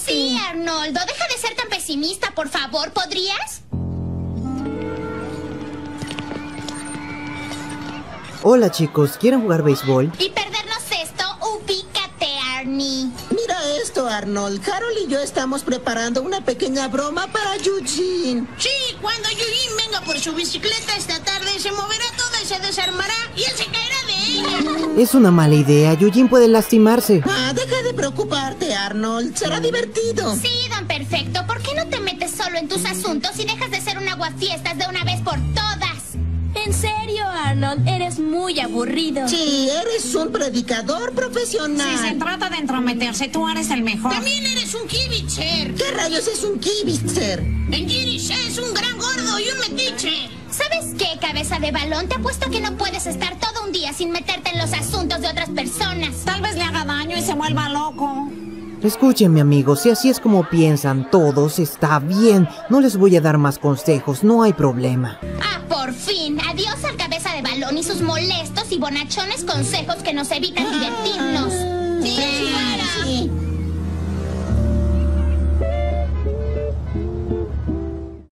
Sí, Arnoldo, deja de ser tan pesimista, por favor, ¿podrías? Hola chicos, ¿quieren jugar béisbol? Y perdernos esto, ubícate, Arnie. Mira esto, Arnold. Carol y yo estamos preparando una pequeña broma para Eugene. Sí, cuando Eugene venga por su bicicleta esta tarde, se moverá toda y se desarmará y él se caerá de ella. Es una mala idea, Eugene puede lastimarse. Deja de preocuparte, Arnold. Será divertido. Sí, don Perfecto, ¿por qué no te metes solo en tus asuntos y dejas de ser un aguafiestas de una vez por todas? En serio, Arnold, eres muy aburrido. Sí, eres un predicador profesional. Si se trata de entrometerse, tú eres el mejor. También eres un kibitzer. ¿Qué rayos es un kibitzer? El Yiddish es un gran gordo y un metiche. ¿Sabes qué, cabeza de balón? Te apuesto que no puedes estar todo un día sin meterte en los asuntos de otras personas. Tal vez le haga daño y se vuelva loco. Escúchenme amigos, si así es como piensan todos, está bien. No les voy a dar más consejos, no hay problema. Ah, por fin. Adiós al cabeza de balón y sus molestos y bonachones consejos que nos evitan divertirnos. Sí, fuera. Sí.